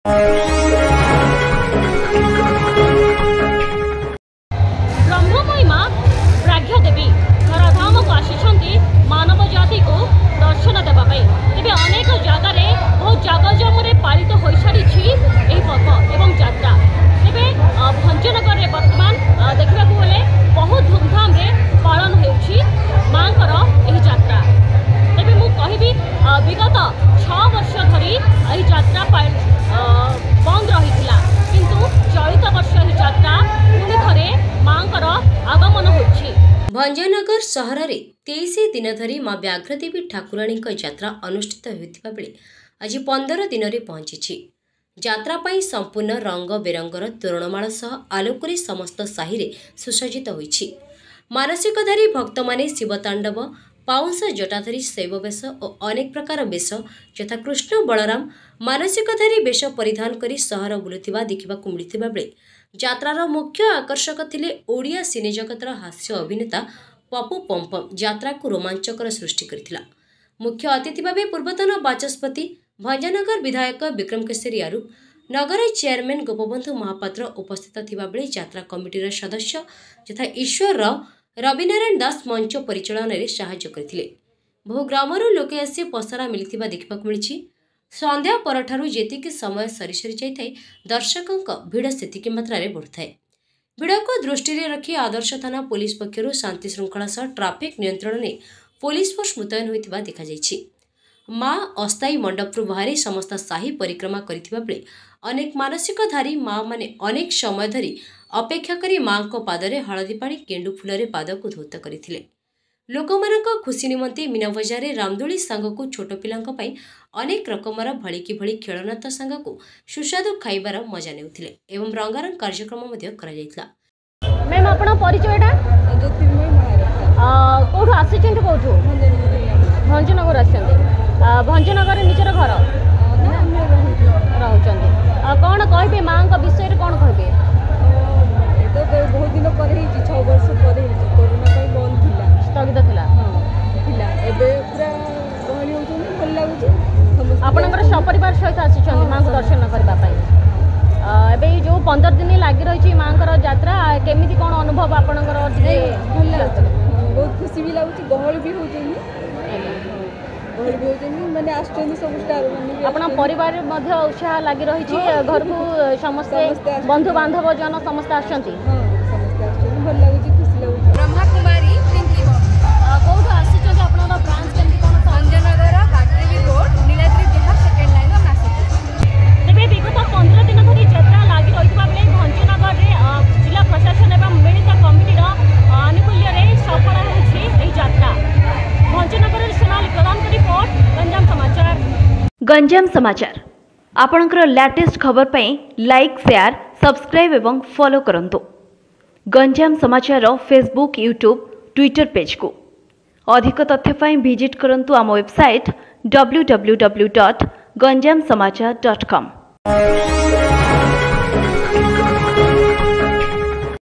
ब्रह्ममयी मां प्राज्ञा देवी धराधाम को आसी मानव जाति को दर्शन देवाई तेज अनेक जगार बहुत जगजम पालित हो सारी पर्व एवं यात्रा तेज भंजनगर में बर्तमान देखा गले बहुत धूमधाम पालन होकर यात्रा तेज मुझे विगत 6 वर्ष धरी यात्रा बंद रही किंतु चलित वर्ष यात्रा पुणी थे मां आगमन हो। भंजनगर सहर में 23 दिन धरी मां व्याघ्रदेवी ठाकुराणी यात्रा अनुष्ठित होता बेले आज 15 दिन में पहुंची। यात्रा पाई संपूर्ण रंग बेरंगर तोरणमाल सह आलोक समस्त साहि रे सुसज्जित होईछि। मानसिकधारी भक्त माने शिवतांडव पाउंस जटाधारी शैववेश और अनेक प्रकार वेश यथा कृष्ण बलराम मानसिकधारी वेश परिधान करी सहर बुलुथिबा देखिबाकु मिलिथिबा बेले यात्रार मुख्य आकर्षक थिले ओडिया सिने जगतर हास्य अभिनेता पप्पू पम्पम यात्रा को रोमांचकर सृष्टि करथिला। मुख्य अतिथि भावे पूर्वतन बाचस्पति भंजनगर विधायक विक्रम केसरी आरूप नगर चेयरमैन गोपबंधु महापात्र उपस्थित थिबा बेले यात्रा कमिटीर सदस्य यथा ईश्वर राव रविनारायण दास मंच परिचालन में साहाय्य करथिले। बहु ग्रामरू लोके आसी पसरा मिलिथिबा देखिबाकु मिलिछि। संध्या परठारु जेतिकी समय सरी सरी जाइथाय दर्शकंक भिड़ सेतिकी मात्रा रे बढ़ुथाय। भिड़ को दृष्टि रे रखी आदर्श थाना पुलिस पक्षरु शांति श्रृंखला सह ट्राफिक नियंत्रण ने पुलिस फोर्स मुतयन होइथिबा देखा जाइछि। मां अस्थायी मंडपरु बाहरी समस्त साही परिक्रमा करिथिबा बेले अनेक मानसिकधारी मां माने अनेक समय धरी अपेक्षा करी मां को पादरे हळदी पानी गेंडु फुलरे पाद को धौत करथिले। लोकमानक खुशी निमंते मीना बजारे रामदोली सांगकु छोट पिलांक पई अनेक रकमर भळिकी भळि खेळनात सांगकु सुस्वादु खाइबार मजा नेउथिले एवं रंगारंग कार्यक्रम मध्ये करा जायतला। मैम आपण परिचयटा कोठु आसीचंत कोठु भंजनगर आछंती भंजनगर निजर घर रहउचंती कोन कहबे मां का विषय रे कोन कहबे तो बहुत दिन पर 6 वर्ष पर कोरोना पाई बंद थिला स्थगित थिला थिला एबे पूरा गहली होचनी भल लागुची आपनकर सपरिवार सहित आसीचंती मां को दर्शन करबा पई एबे जो 15 दिन लागी रही मां कर यात्रा केमिति कोन अनुभव आपनकर भल लागुची बहुत खुशी भी लागुची गहल भी होचनी मैंने आसुचंदी सब स्टार माने अपना परिवार मध्य उत्साह लागी रही घर को समस्त बंधु बांधव जन समस्त आछंती समस्त आछंती भल लागुची खुशी लागुची। ब्रह्मा कुमारी पिंकी कोठु आसीचंती आपनकर ब्रांच केमति कोन भंजनगर काटरेवी road Niladri Vihar second line of Nashik. तेबे विगत 15 दिन धरी यात्रा लागी रहितबा बेले भंजनगर रे जिला प्रशासन एवं मिलित कमिटीर आनुकूल्य रे सफल होछि एही यात्रा। भंजनगर सोनाली प्रधान को रिपोर्ट गंजाम समाचार। गंजाम समाचार आपणकर लेटेस्ट खबर पई लाइक शेयर सब्सक्राइब एवं फॉलो करंतु। गंजाम समाचार फेसबुक यूट्यूब ट्विटर पेज को अधिक तथ्य पई विजिट करंतु आम वेबसाइट www.ganjamsamachar.com।